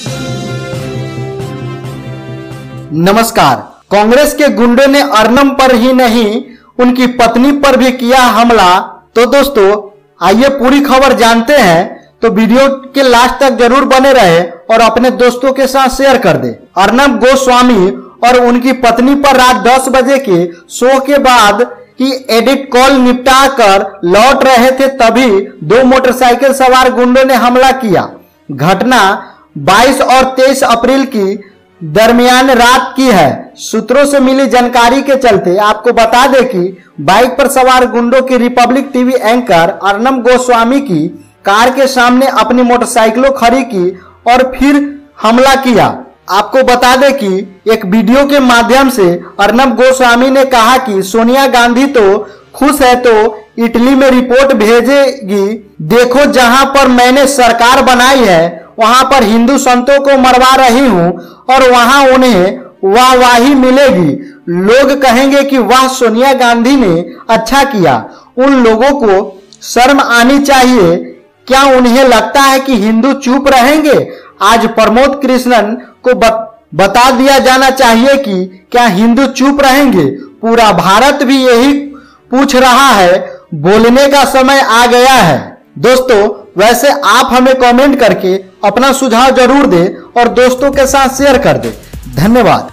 नमस्कार। कांग्रेस के गुंडों ने अर्नब पर ही नहीं उनकी पत्नी पर भी किया हमला। तो दोस्तों आइए पूरी खबर जानते हैं, तो वीडियो के लास्ट तक जरूर बने रहे और अपने दोस्तों के साथ शेयर कर दे। अर्नब गोस्वामी और उनकी पत्नी पर रात 10 बजे के शो के बाद ही एडिट कॉल निपटा कर लौट रहे थे, तभी 2 मोटरसाइकिल सवार गुंडों ने हमला किया। घटना 22 और 23 अप्रैल की दरमियान रात की है। सूत्रों से मिली जानकारी के चलते आपको बता दें कि बाइक पर सवार गुंडों की Republic TV anchor Arnab Goswami की कार के सामने अपनी मोटरसाइकिलों खड़ी की और फिर हमला किया। आपको बता दें कि एक वीडियो के माध्यम से अर्नब गोस्वामी ने कहा कि सोनिया गांधी तो खुश है तो इटली में रिपोर्ट भेजेगी। देखो जहां पर मैंने सरकार बनाई है वहां पर हिंदू संतों को मरवा रही हूं और वहां उन्हें वाहवाही मिलेगी। लोग कहेंगे कि वाह सोनिया गांधी ने अच्छा किया। उन लोगों को शर्म आनी चाहिए। क्या उन्हें लगता है कि हिंदू चुप रहेंगे? आज प्रमोद कृष्णन को बता दिया जाना चाहिए कि क्या हिंदू चुप रहेंगे। पूरा भारत भी यही पूछ रहा है। बोलने का समय आ गया है। दोस्तों वैसे आप हमें कमेंट करके अपना सुझाव जरूर दें और दोस्तों के साथ शेयर कर दें। धन्यवाद।